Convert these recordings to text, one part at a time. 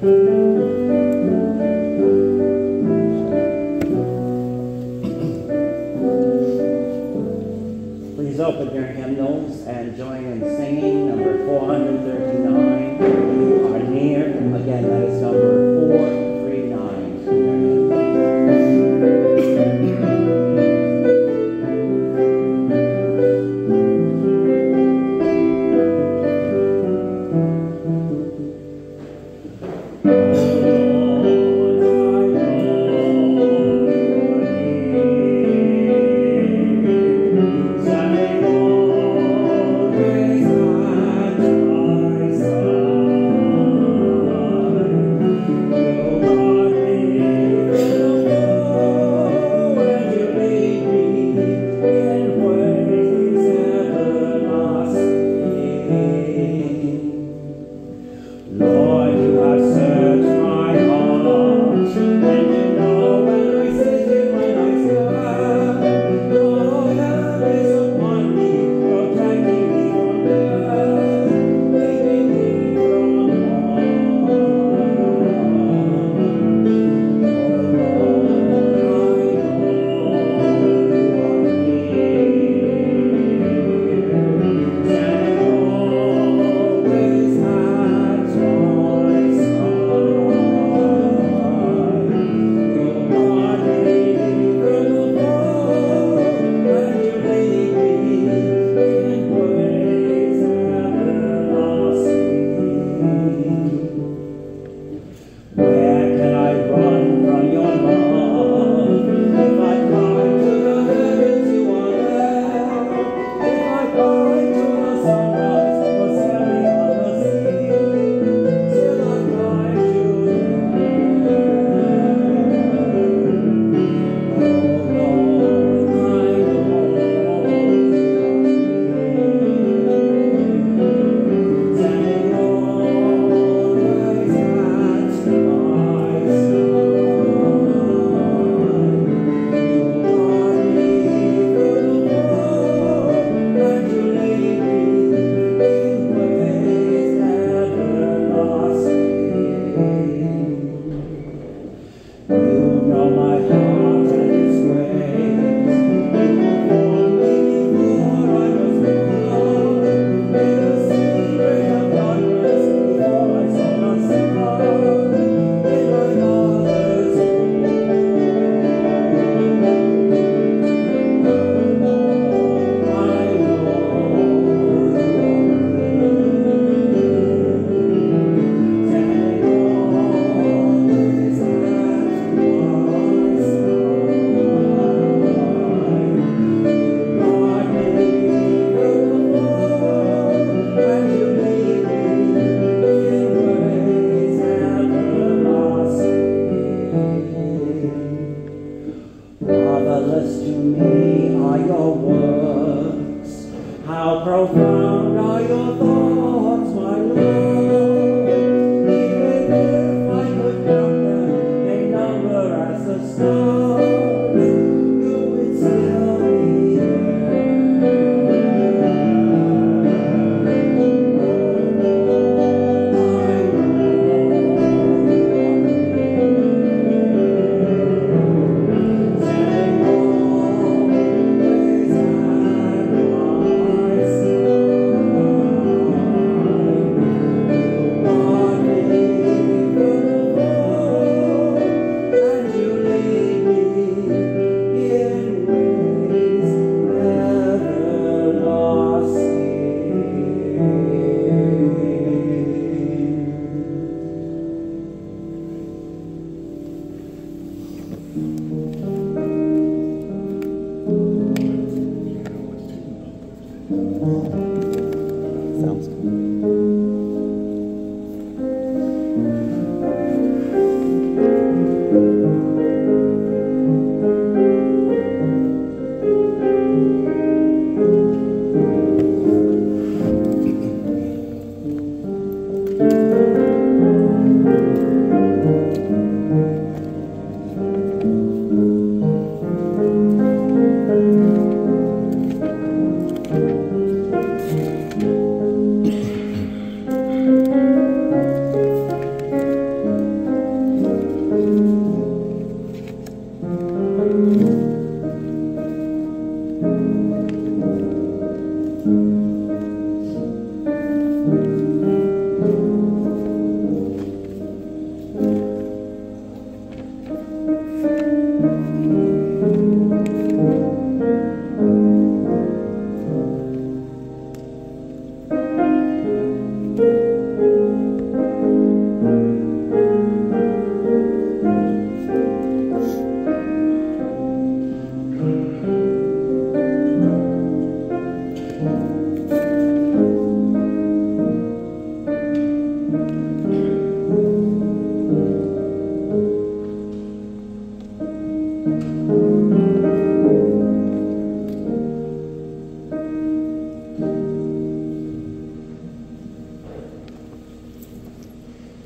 Please open your hymnals and join in singing number 439. You are near. Again, that is number 439. Always at thy side.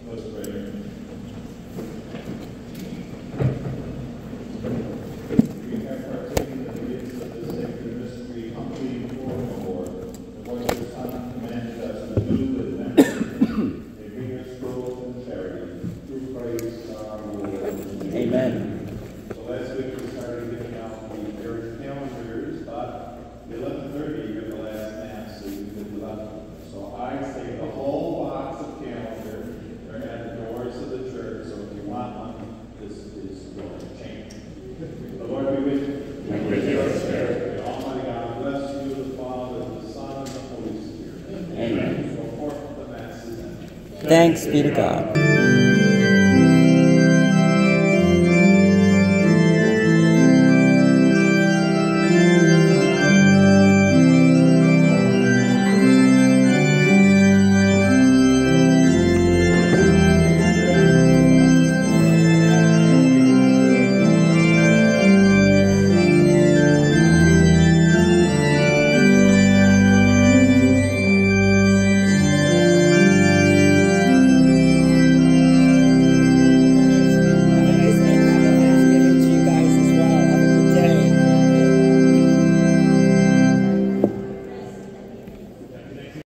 Let's pray. We have partaken of the gifts of this sacred mystery humbly before the Lord, and what your Son commanded us to do with them. May bring us growth and charity through Christ our Lord. Amen. So last week we started giving out the marriage calendars, but 11:30 you have the last mass, so you did the left. So I say the whole box of calendar, they're at the doors of the church, so if you want one, this is going to change. The Lord be with you. And with your spirit. The Almighty God bless you, the Father, the Son, and the Holy Spirit. Amen. Go forth the mass is ended. Thanks be to God.